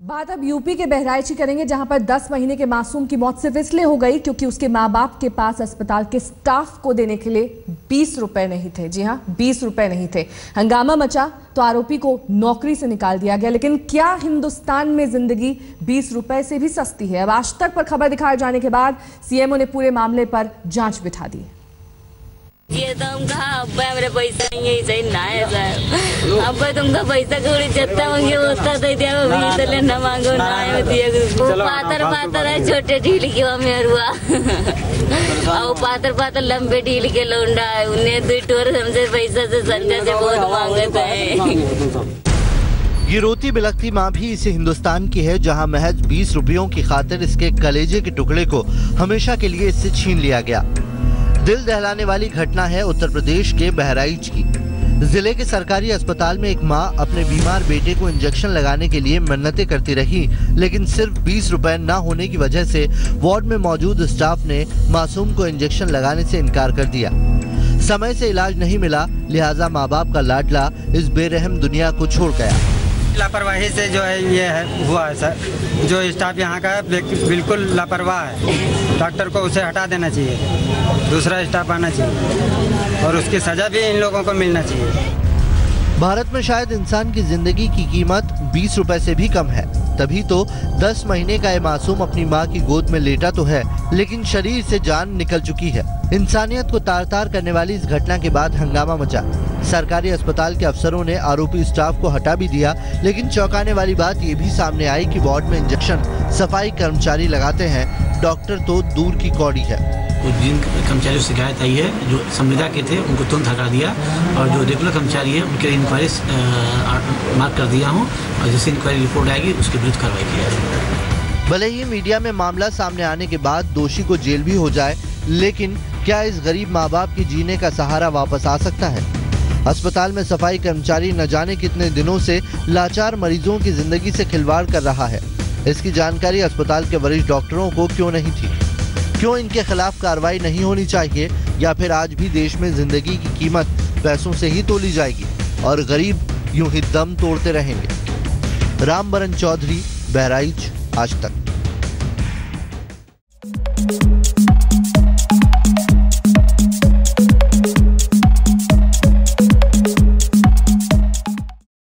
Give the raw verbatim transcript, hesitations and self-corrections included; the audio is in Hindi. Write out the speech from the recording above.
बात अब यूपी के बहराइच की करेंगे, जहां पर दस महीने के मासूम की मौत सिर्फ इसलिए हो गई क्योंकि उसके माँ बाप के पास अस्पताल के स्टाफ को देने के लिए बीस रुपए नहीं थे। जी हां, बीस रुपए नहीं थे। हंगामा मचा तो आरोपी को नौकरी से निकाल दिया गया। लेकिन क्या हिंदुस्तान में जिंदगी बीस रुपए से भी सस्ती है? अब आज तक पर खबर दिखाए जाने के बाद सीएमओ ने पूरे मामले पर जांच बिठा दी। ये तो हम कहा अब्बा मेरे पैसा नहीं है, सही ना है सर। अब्बा तुमका पैसा कौड़ी जितना मांगे उतना दे दिया, वो भी तो लेना मांगो ना है दिया। वो पातर पातर है, छोटे ढील के वो मेरुआ और पातर पातर लंबे ढील के लौंडा है। उन्हें दो टोर हमसे पैसा से संजय से बहुत मांगते हैं। ये रोती बिलखती माँ भी इसी हिंदुस्तान की है जहाँ महज बीस रुपयों की खातिर इसके कलेजे के टुकड़े को हमेशा के लिए इससे छीन लिया गया। दिल दहलाने वाली घटना है उत्तर प्रदेश के बहराइच की। जिले के सरकारी अस्पताल में एक मां अपने बीमार बेटे को इंजेक्शन लगाने के लिए मन्नतें करती रही, लेकिन सिर्फ बीस रुपए न होने की वजह से वार्ड में मौजूद स्टाफ ने मासूम को इंजेक्शन लगाने से इनकार कर दिया। समय से इलाज नहीं मिला, लिहाजा माँ बाप का लाडला इस बेरहम दुनिया को छोड़ गया। लापरवाही से जो है ये है हुआ है सर। जो स्टाफ यहाँ का है बिल्कुल लापरवाह है। डॉक्टर को उसे हटा देना चाहिए, दूसरा स्टाफ आना चाहिए और उसकी सजा भी इन लोगों को मिलना चाहिए। भारत में शायद इंसान की जिंदगी की कीमत बीस रुपए से भी कम है, तभी तो दस महीने का ये मासूम अपनी मां की गोद में लेटा तो है, लेकिन शरीर से जान निकल चुकी है। इंसानियत को तार तार करने वाली इस घटना के बाद हंगामा मचा। सरकारी अस्पताल के अफसरों ने आरोपी स्टाफ को हटा भी दिया, लेकिन चौंकाने वाली बात ये भी सामने आई कि वार्ड में इंजेक्शन सफाई कर्मचारी लगाते हैं, डॉक्टर तो दूर की कौड़ी है। जिन कर्मचारियों से शिकायत आई है, जो संविदा के थे उनको तुरंत हटा दिया और जो रेगुलर कर्मचारी है उनके इंक्वायरी मार्क कर दिया हूँ और जैसे इंक्वायरी रिपोर्ट आएगी उसके विरुद्ध कार्रवाई की जाएगी। भले ही मीडिया में मामला सामने आने के बाद दोषी को जेल भी हो जाए, लेकिन क्या इस गरीब माँ बाप के जीने का सहारा वापस आ सकता है? अस्पताल में सफाई कर्मचारी न जाने कितने दिनों से लाचार मरीजों की जिंदगी से खिलवाड़ कर रहा है। इसकी जानकारी अस्पताल के वरिष्ठ डॉक्टरों को क्यों नहीं थी? क्यों इनके खिलाफ कार्रवाई नहीं होनी चाहिए? या फिर आज भी देश में जिंदगी की कीमत पैसों से ही तोली जाएगी और गरीब यूं ही दम तोड़ते रहेंगे? रामबरन चौधरी, बहराइच, आज तक।